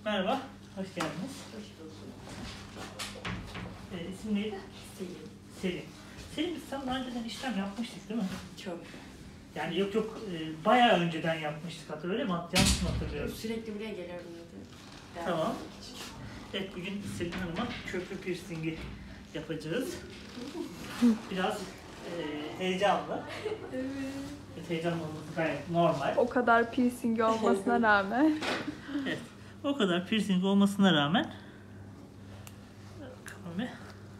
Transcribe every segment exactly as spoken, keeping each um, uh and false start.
Merhaba, hoş geldiniz. Hoş bulduk. Ee, isim neydi? Selim. Selim. Selim, biz sen daha önceden işlem yapmıştık değil mi? Çok. Yani yok yok, e, bayağı önceden yapmıştık hatta, öyle mi? Yanlış mı hatırlıyorum? Sürekli buraya geliyorum dedi. Tamam. Evet, bugün Selin Hanım'a köprü piercingi yapacağız. Biraz e, heyecanlı. Evet. Evet, heyecanlı olması gayet normal. O kadar piercing olmasına rağmen. Evet, o kadar piercing olmasına rağmen bakalım bir.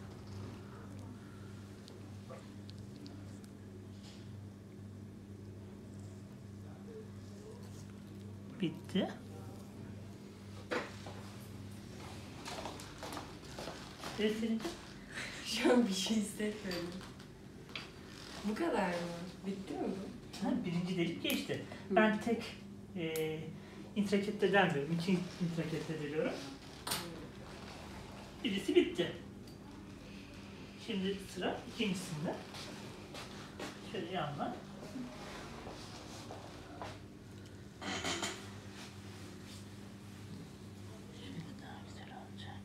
Bitti. Evet, senin. Şu an bir şey hissetmiyorum. Bu kadar mı? Bitti mi bu? Ha, birinci delik geçti. Ben tek e, intrakette delmiyorum. İki intrakette deliyorum. Birisi bitti. Şimdi sıra ikincisinde. Şöyle yanına. Şöyle daha güzel olacak.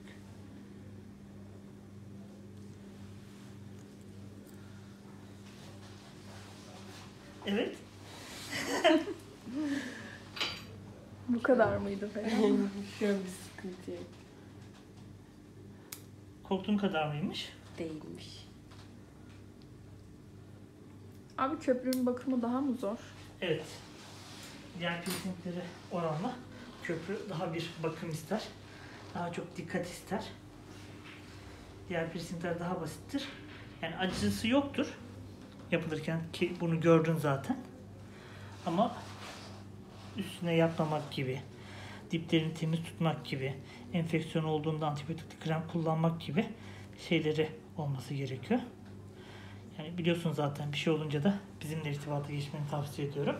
Evet. Bu kadar mıydı falan? Şu an bir sıkıntı yok. Korktuğum kadar mıymış? Değilmiş. Abi köprünün bakımı daha mı zor? Evet. Diğer piercinglere oranla köprü daha bir bakım ister. Daha çok dikkat ister. Diğer piercingler daha basittir. Yani acısı yoktur yapılırken, ki bunu gördün zaten. Ama üstüne yapmamak gibi, diplerini temiz tutmak gibi, enfeksiyon olduğunda antibiyotik krem kullanmak gibi şeyleri olması gerekiyor. Yani biliyorsun zaten, bir şey olunca da bizimle irtibata geçmeni tavsiye ediyorum.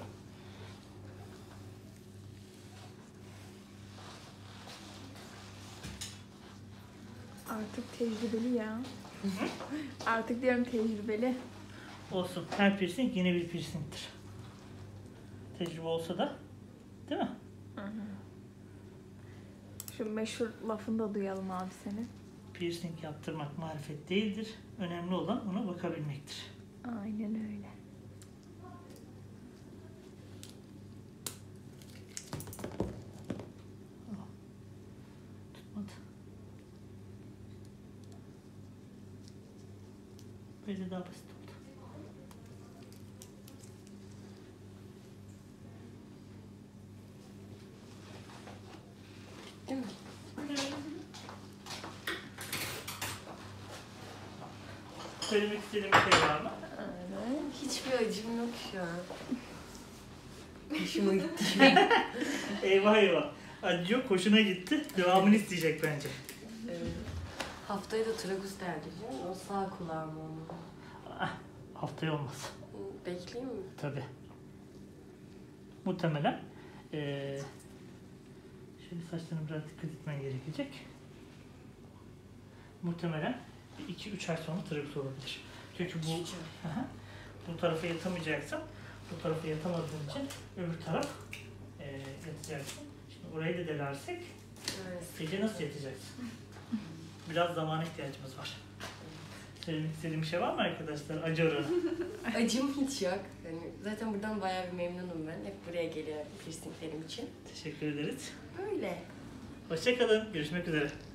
Artık tecrübeli ya. Artık diyorum tecrübeli. Olsun. Her piercing yeni bir piercingtir. Tecrübe olsa da, değil mi? Hı hı. Şu meşhur lafını da duyalım abi senin. Piercing yaptırmak marifet değildir. Önemli olan ona bakabilmektir. Aynen öyle. Tutmadı. Böyle daha basit oldu. Değil mi? Söylemek istediğim bir şey var mı? Evet. Hiçbir acım yok şu an. Hoşuma gitti. Eyvah eyvah. Acı yok, hoşuna gitti. Devamını isteyecek bence. Evet. Haftaya da tragus derleyeceğim. O sağ kulağım onu. Ah, haftaya olmaz. Bekleyeyim mi? Tabii. Muhtemelen ee, şöyle saçlarını biraz dikkat etmen gerekecek. Muhtemelen iki üç ay sonra tragus olabilir. Çünkü bu aha, bu tarafa yatamayacaksan, bu tarafa yatamadığın için öbür taraf ee, yatacaksın. Şimdi orayı da delersek Evet. gece nasıl yatacaksın? Biraz zamana ihtiyacımız var. Söylemek istediğim bir şey var mı arkadaşlar? Acı oranı. Acım hiç yok. Yani zaten buradan bayağı bir memnunum ben. Hep buraya geliyorum piercinglerim için. Teşekkür ederiz. Böyle. Hoşça kalın. Görüşmek üzere.